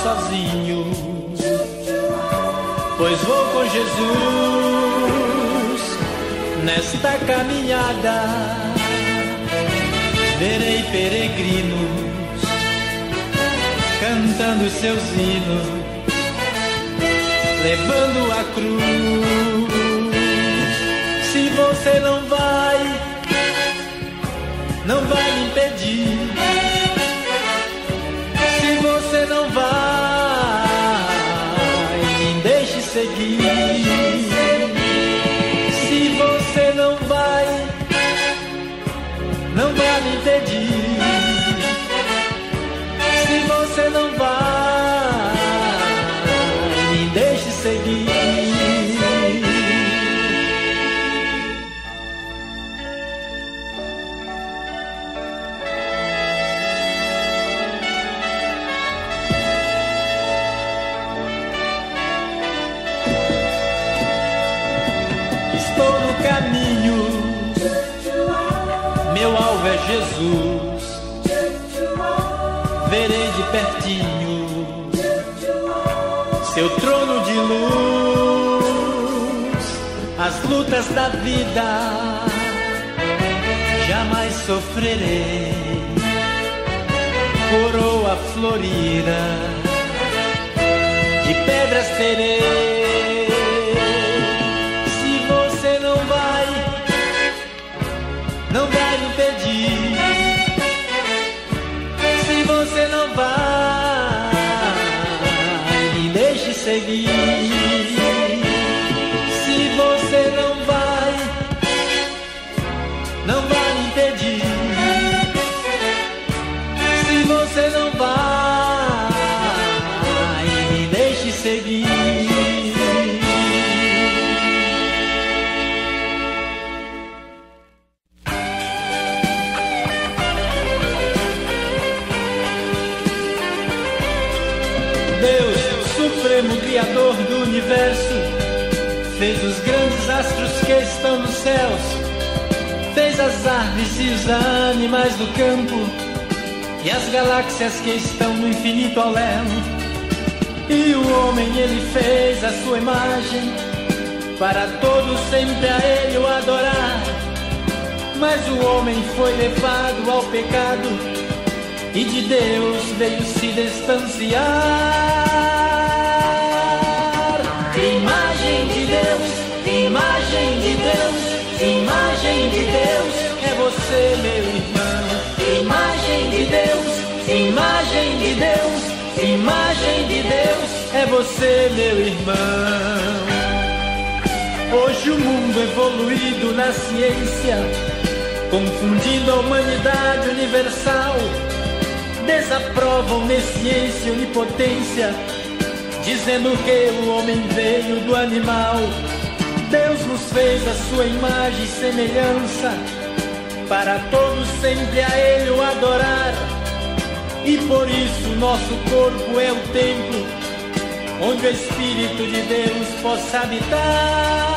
sozinho, pois vou com Jesus nesta caminhada. Verei peregrinos cantando seus hinos, levando a cruz. Se você não vai me impedir. Se você não vai, me deixe seguir. Se você não vai me impedir. Se você não vai, me deixe seguir. Meu alvo é Jesus, verei de pertinho seu trono de luz. As lutas da vida jamais sofrerei, coroa florida de pedras terei. Não vai me impedir. Se você não vai, me deixe seguir. Se você não vai me impedir. Se você não vai, me deixe seguir. Supremo Criador do Universo, fez os grandes astros que estão nos céus, fez as árvores e os animais do campo, e as galáxias que estão no infinito ao léu. E o homem ele fez a sua imagem, para todos sempre a ele o adorar. Mas o homem foi levado ao pecado, e de Deus veio se distanciar. Imagem de Deus, imagem de Deus, imagem de Deus, é você, meu irmão. Imagem de Deus, imagem de Deus, imagem de Deus, é você, meu irmão. Hoje o mundo evoluído na ciência, confundindo a humanidade universal, desaprova onisciência e onipotência, dizendo que o homem veio do animal. Deus nos fez a sua imagem e semelhança, para todos sempre a ele o adorar. E por isso nosso corpo é o templo, onde o Espírito de Deus possa habitar.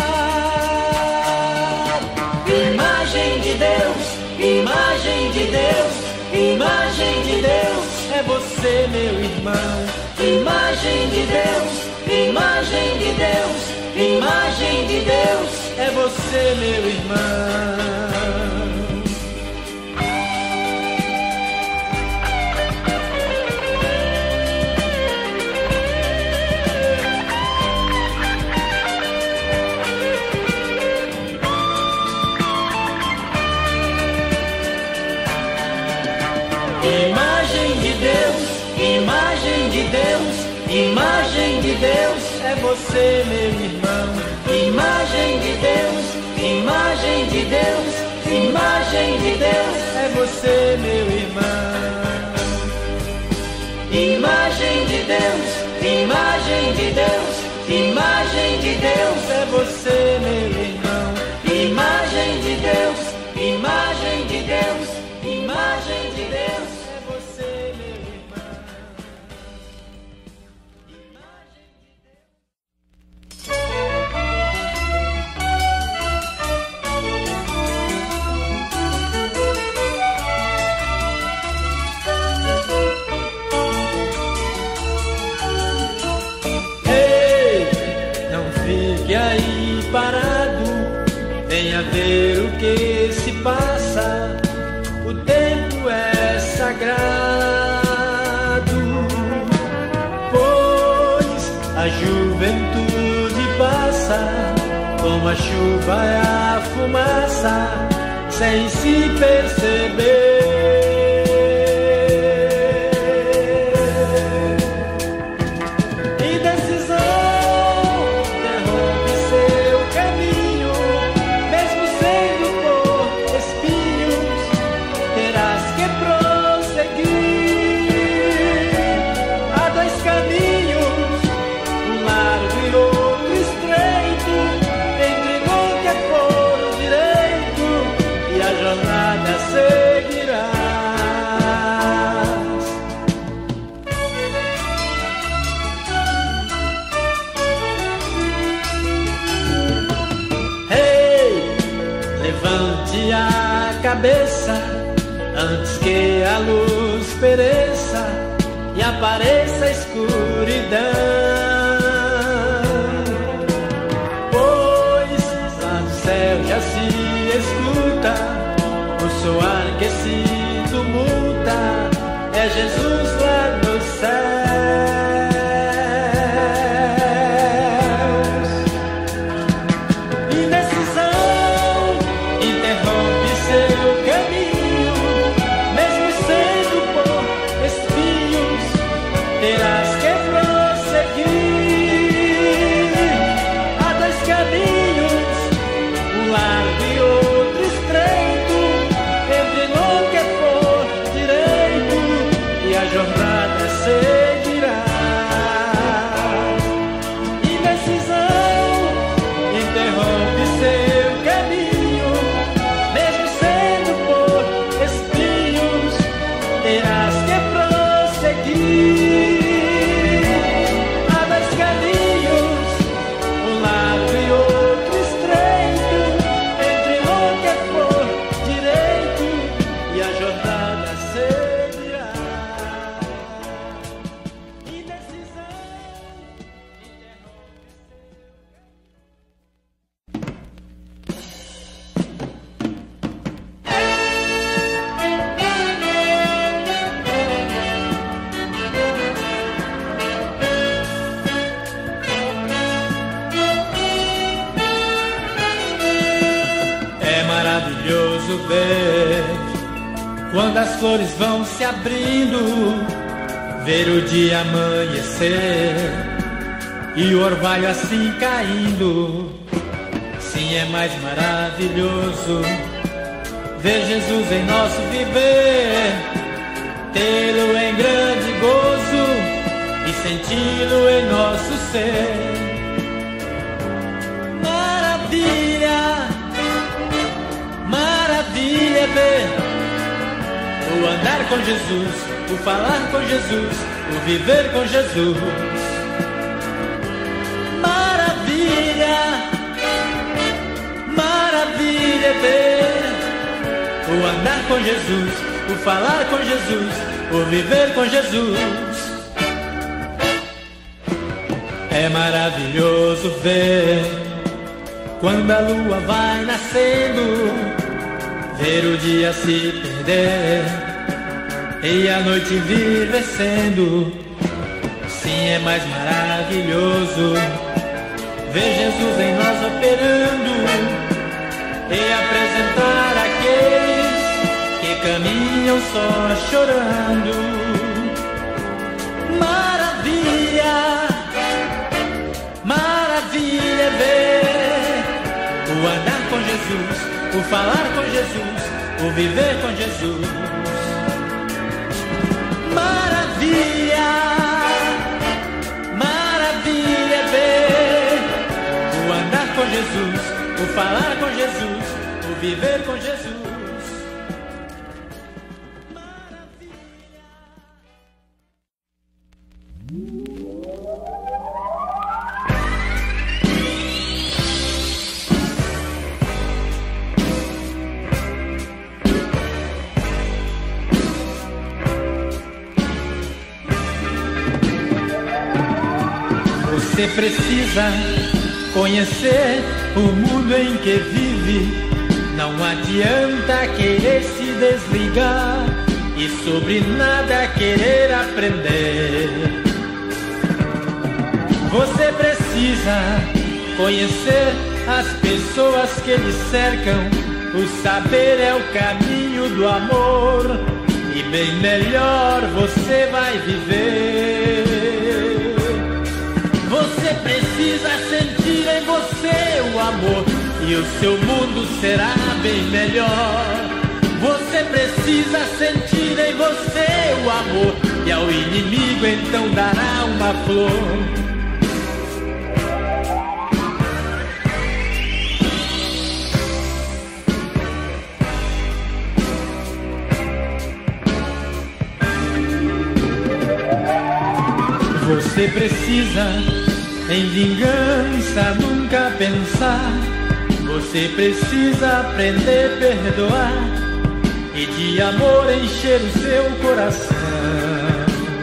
Imagem de Deus, imagem de Deus, imagem de Deus, é você, meu irmão. Imagem de Deus, imagem de Deus, imagem de Deus, é você, meu irmão. Imagem de Deus, imagem de Deus, imagem de Deus, é você, meu irmão. Imagem de Deus, imagem de Deus, imagem de Deus, é você, meu irmão. Imagem de Deus, imagem de Deus, imagem de Deus, é você, meu irmão. Imagem de Deus, imagem de Deus, imagem de Deus, é você, meu irmão. entender o que se passa. O tempo é sagrado, pois a juventude passa como a chuva e a fumaça, sem se perceber. Levante a cabeça antes que a luz pereça e apareça a escuridão, pois lá no céu já se escuta o soar que se tumulta, é Jesus lá no céu. Quando as flores vão se abrindo, ver o dia amanhecer e o orvalho assim caindo. Sim, é mais maravilhoso ver Jesus em nosso viver, tê-lo em grande gozo e senti-lo em nosso ser. Maravilha, maravilha ver o andar com Jesus, o falar com Jesus, o viver com Jesus. Maravilha, maravilha ver o andar com Jesus, o falar com Jesus, o viver com Jesus. É maravilhoso ver quando a lua vai nascendo, ver o dia se perder e a noite vir vencendo. Sim, é mais maravilhoso ver Jesus em nós operando e apresentar aqueles que caminham só chorando. Maravilha, maravilha ver o andar com Jesus, o falar com Jesus, o viver com Jesus. Maravilha, maravilha ver o andar com Jesus, o falar com Jesus, o viver com Jesus. Você precisa conhecer o mundo em que vive Não adianta querer se desligar e sobre nada querer aprender. Você precisa conhecer as pessoas que lhe cercam. O saber é o caminho do amor e bem melhor você vai viver. Você precisa sentir em você o amor e o seu mundo será bem melhor. Você precisa sentir em você o amor e ao inimigo então dará uma flor. Você precisa em vingança nunca pensar. Você precisa aprender a perdoar e de amor encher o seu coração.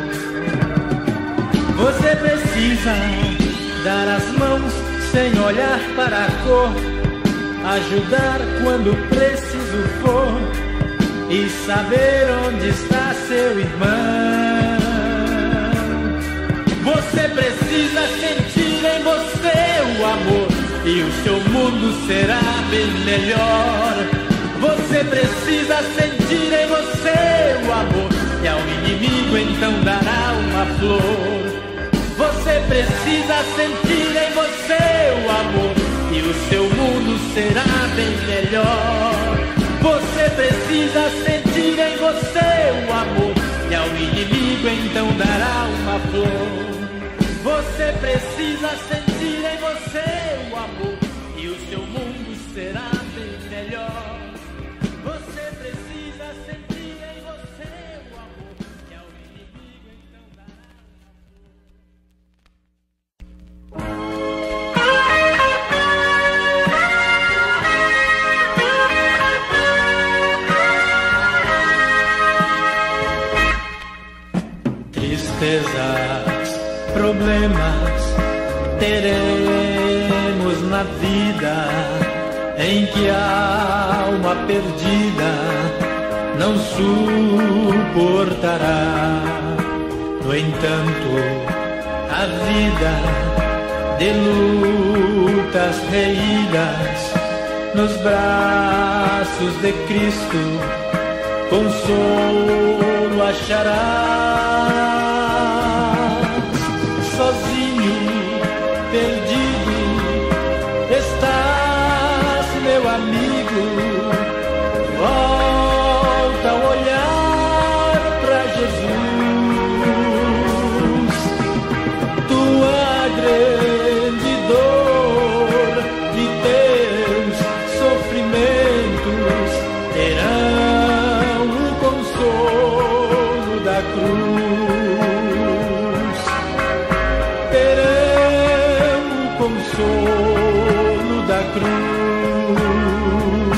Você precisa dar as mãos sem olhar para a cor, ajudar quando preciso for e saber onde está seu irmão. Você precisa sentir em você o amor e o seu mundo será bem melhor. Você precisa sentir em você o amor e ao inimigo então dará uma flor. Você precisa sentir em você o amor e o seu mundo será bem melhor. Você precisa sentir em você o amor e ao inimigo então dará uma flor. Você precisa sentir em você o amor e o seu mundo será bem melhor. Você precisa sentir em você o amor e ao inimigo então dará uma flor. Tristezas, problemas teremos na vida em que a alma perdida não suportará. No entanto, a vida de lutas reídas nos braços de Cristo consolo achará. Sozinho, perdido, estás, meu amigo. Volta a olhar para Jesus. Tua grande dor e teus sofrimentos terão o consolo da cruz. Consolo da cruz.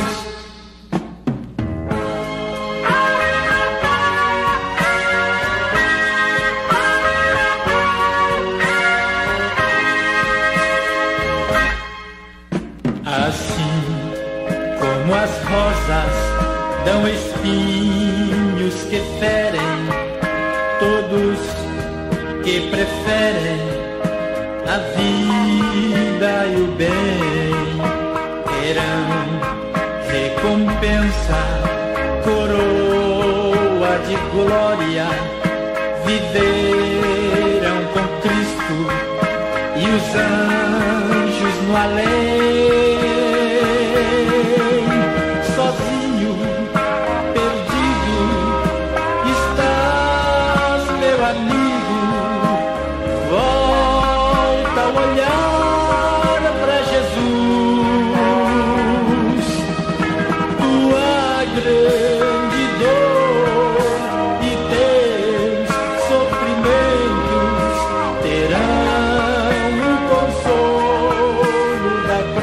Assim como as rosas dão espinhos que ferem, todos que preferem a vida e o bem terão recompensa, coroa de glória, viverão com Cristo e os anjos no além. Sozinho, perdido, estás, meu amigo. Volta a olhar para Jesus. Tua grande dor e teus sofrimentos terão o consolo da cruz.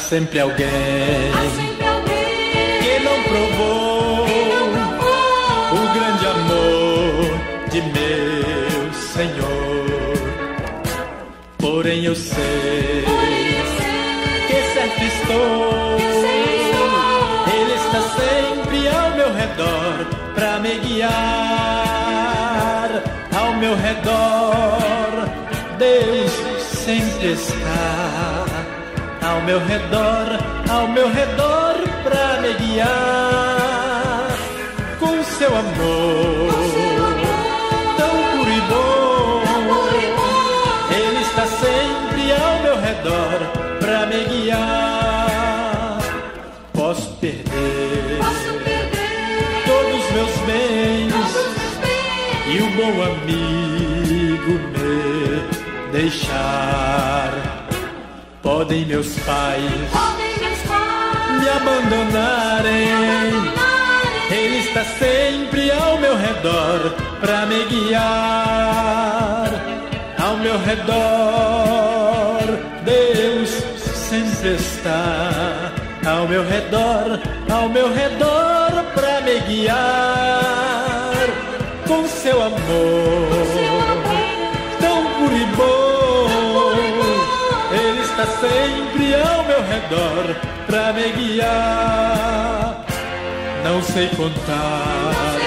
sempre alguém que não provou o grande amor de meu Senhor. Porém eu sei que certo estou, Ele está sempre ao meu redor pra me guiar. Ao meu redor Deus sempre está, ao meu redor pra me guiar. Com seu amor tão puro e bom, Ele está sempre ao meu redor pra me guiar. Posso perder todos os meus bens e o bom amigo me deixar. Podem meus pais me abandonarem, Ele está sempre ao meu redor pra me guiar. Ao meu redor Deus sempre está, ao meu redor pra me guiar. Com seu amor tão puro e bom, Ele está sempre ao meu redor pra me guiar. Não sei contar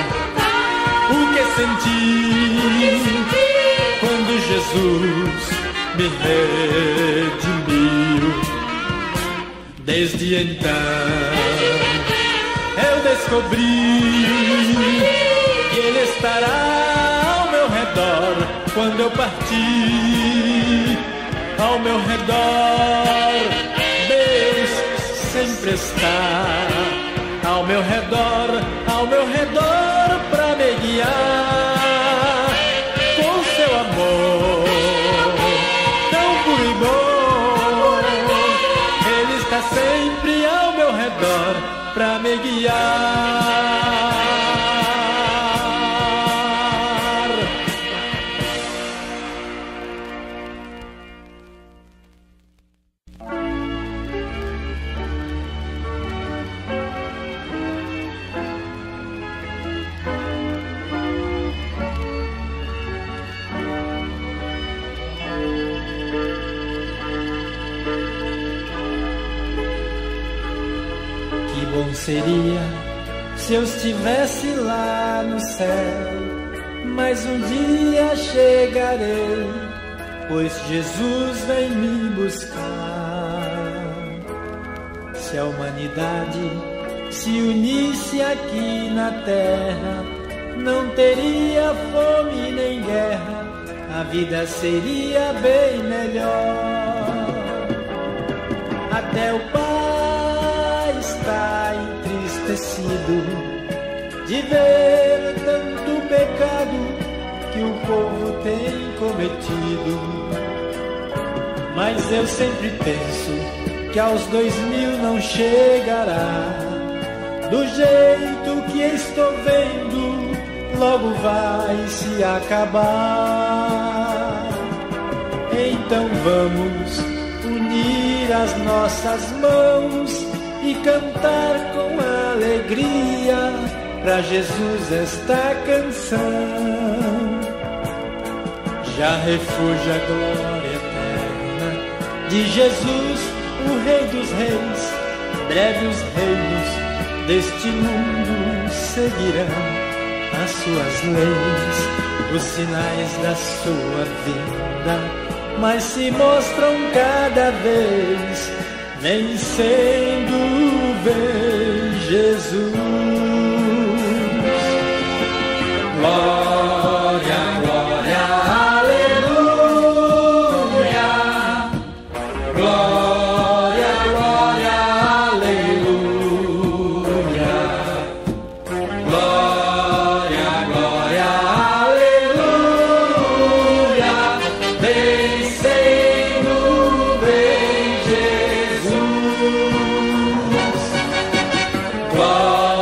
o que senti quando Jesus me redimiu. Desde então eu descobri que Ele estará ao meu redor quando eu partir. Ao meu redor Deus sempre está, ao meu redor pra me guiar. Com seu amor tão puro e bom, Ele está sempre ao meu redor pra me guiar. Bom seria se eu estivesse lá no céu, mas um dia chegarei, pois Jesus vem me buscar. Se a humanidade se unisse aqui na terra, não teria fome nem guerra, a vida seria bem melhor. Até o Pai está entristecido de ver tanto pecado que o povo tem cometido. Mas eu sempre penso que aos 2000 não chegará. Do jeito que estou vendo, logo vai se acabar. Então vamos unir as nossas mãos e cantar com alegria pra Jesus esta canção. Já refúgio a glória eterna de Jesus, o Rei dos Reis. Breve os reinos deste mundo seguirão as suas leis. Os sinais da sua vinda mas se mostram cada vez vencendo, vem Jesus. Glória, glória, aleluia. Glória, glória, aleluia. Glória, glória, aleluia. Vencendo, vem Jesus. Glória,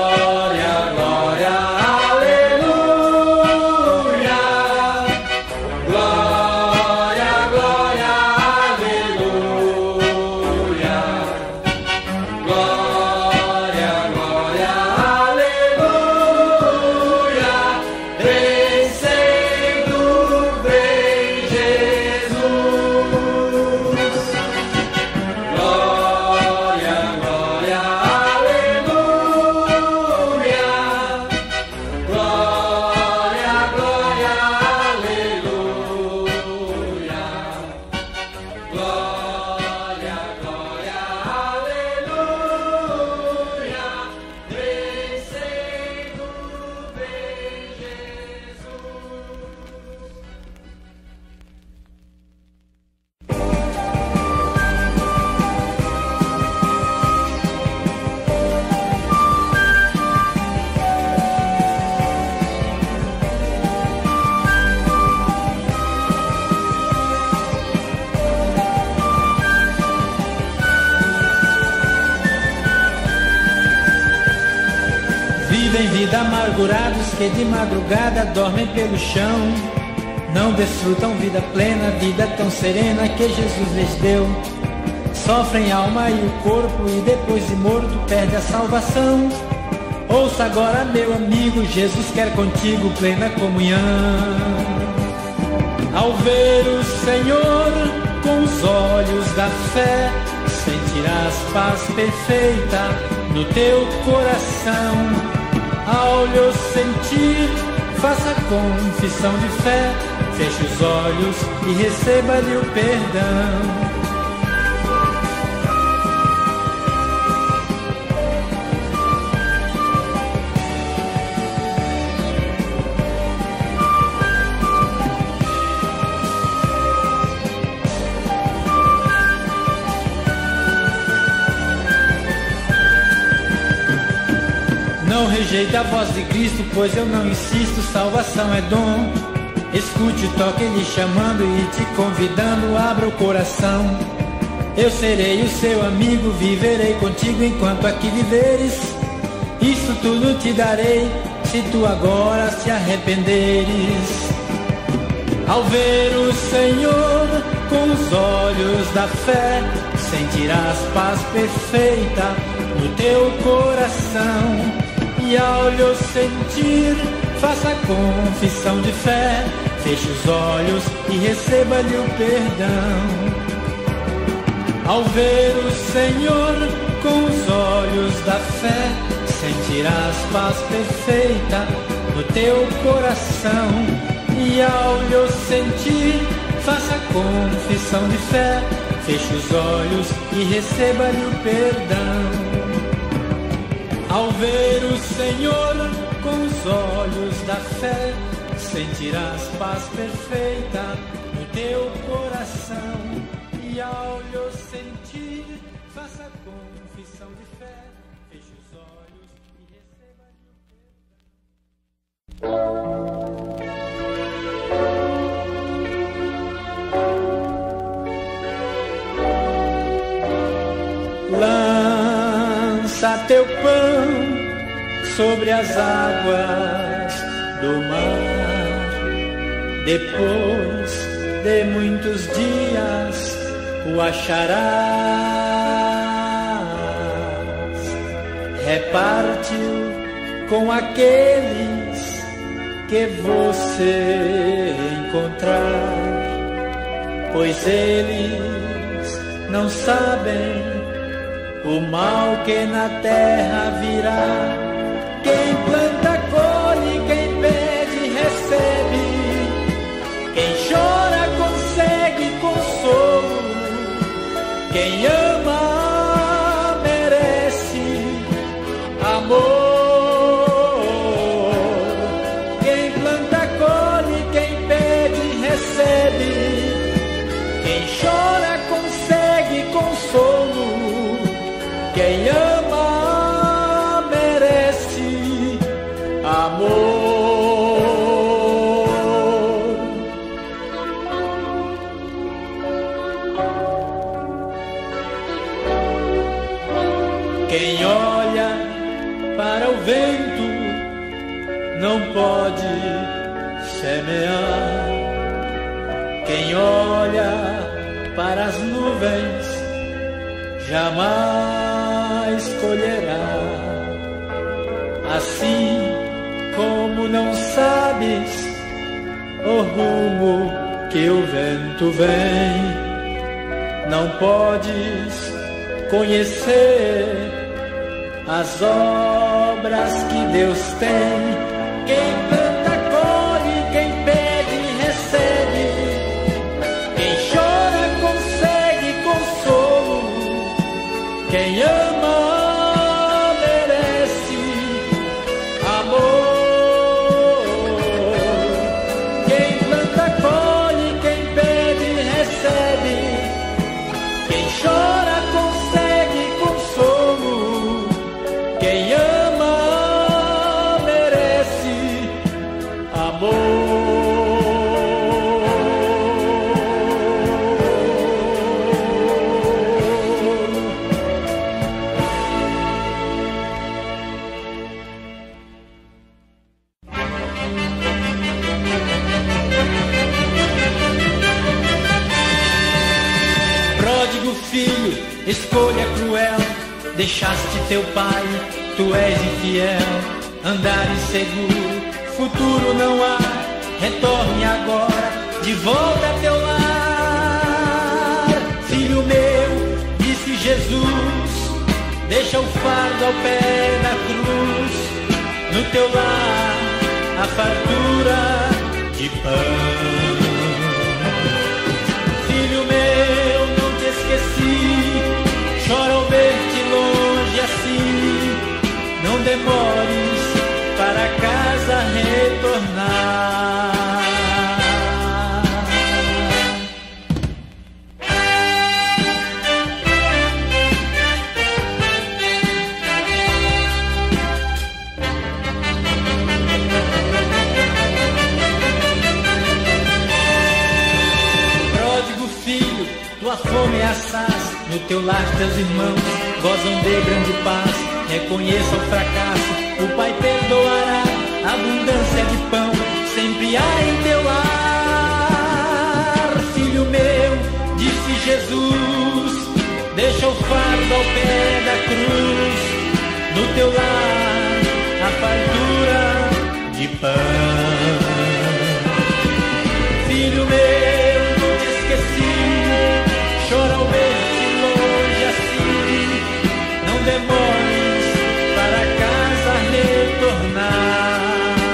Vivem vida amargurados que de madrugada dormem pelo chão. Não desfrutam vida plena, vida tão serena que Jesus lhes deu. Sofrem alma e o corpo e depois de morto perde a salvação. Ouça agora, meu amigo, Jesus quer contigo plena comunhão. Ao ver o Senhor com os olhos da fé, sentirás paz perfeita no teu coração. Ao lhe sentir, faça confissão de fé, feche os olhos e receba-lhe o perdão. Não rejeite a voz de Cristo, pois eu não insisto, salvação é dom. Escute o toque lhe chamando e te convidando, abra o coração. Eu serei o seu amigo, viverei contigo enquanto aqui viveres. Isso tudo te darei, se tu agora te arrependeres. Ao ver o Senhor com os olhos da fé, sentirás paz perfeita no teu coração. E ao lhe sentir, faça confissão de fé, feche os olhos e receba-lhe o perdão. Ao ver o Senhor com os olhos da fé, sentirás paz perfeita no teu coração. E ao lhe sentir, faça confissão de fé, feche os olhos e receba-lhe o perdão. Ao ver o Senhor com os olhos da fé, sentirás paz perfeita no teu coração. E ao lhe sentir, faça confissão de fé, feche os olhos e receba-lhe o perdão. Lança teu pão sobre as águas do mar. Depois de muitos dias o acharás. Reparte-o com aqueles que você encontrar, pois eles não sabem o mal que na terra virá. Quem planta colhe, quem pede recebe, quem chora consegue consolo, quem ama merece amor. Quem planta colhe, quem pede recebe, quem chora consegue consolo, quem ama merece amor. Quem olha para o vento não pode semear. Quem olha para as nuvens jamais colherá. Assim como não sabes o rumo que o vento vem, não podes conhecer as obras que Deus tem. Quem planta colhe, quem pede recebe, quem chora consegue consolo, quem ama merece amor. Quem planta colhe, quem pede recebe, quem chora consegue consolo, quem ama merece escolha cruel, deixaste teu pai, tu és infiel. Andar inseguro, futuro não há, retorne agora, de volta a teu lar. Filho meu, disse Jesus, deixa o fardo ao pé da cruz. No teu lar, a fartura de pão. Filho meu, não te esqueci, chora ao ver-te longe assim. Não demores para casa retornar. Pródigo filho, tua fome é assaz, no teu lar teus irmãos gozam de grande paz. Reconheça o fracasso, o Pai perdoará. Abundância de pão sempre há em teu lar. Filho meu, disse Jesus, deixa o fardo ao pé da cruz. No teu lar, a fartura de pão. Filho meu, não te esqueci, chora ao ver-te longe assim. Não demores para casa retornar.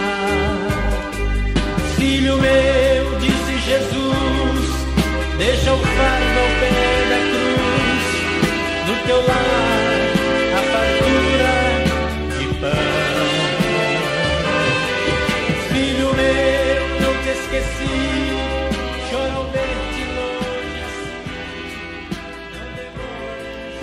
Filho meu, disse Jesus, deixa o fardo ao pé da cruz. No teu lar, a fartura de pão. Filho meu, não te esqueci, chora ao ver-te longe assim. Não demores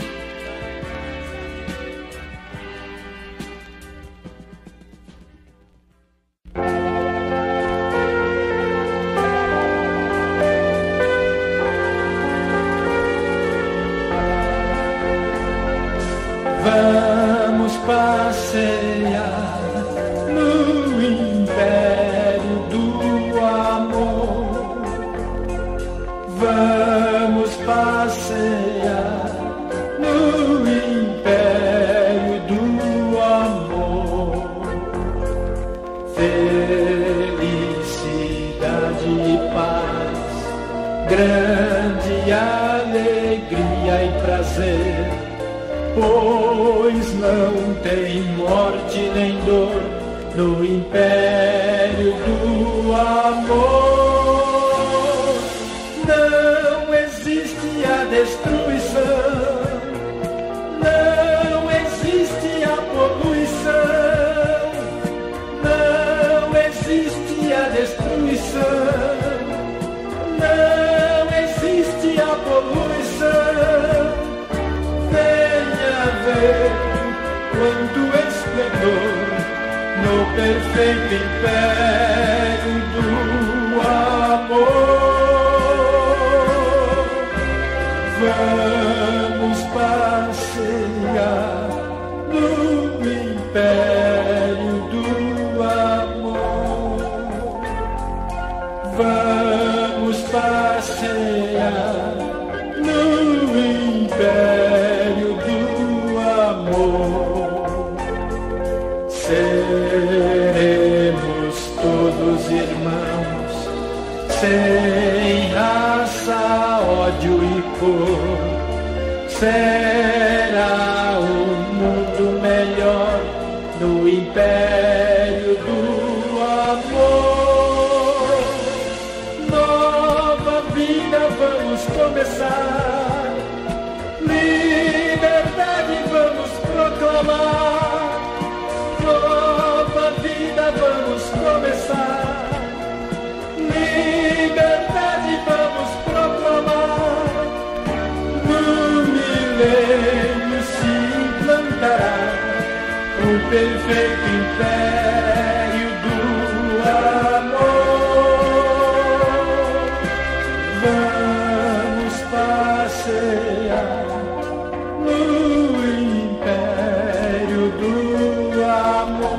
Vamos passear no império do amor. Vamos passear no império do amor. Felicidade e paz, grande alegria e prazer. Pois não tem morte nem dor no império do amor. Não existe a destruição, não existe a poluição, não existe a destruição, não existe a poluição. Venha ver quanto esplendor no perfeito império do amor. Vamos passear no império do amor. Vamos passear no império do amor. Seremos todos irmãos, sem raça, ódio e cor. Será um mundo melhor no império do amor. Nova vida vamos começar, liberdade vamos proclamar. Nova vida vamos começar, liberdade vamos proclamar. No milênio se implantará o perfeito império do amor. Vamos passear no império do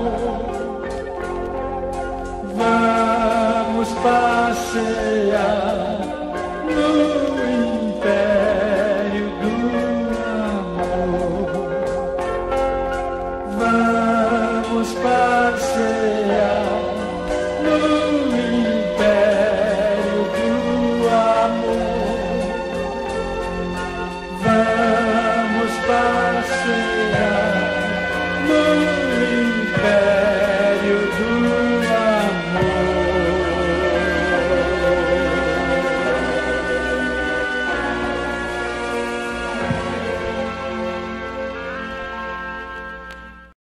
amor. Vamos passear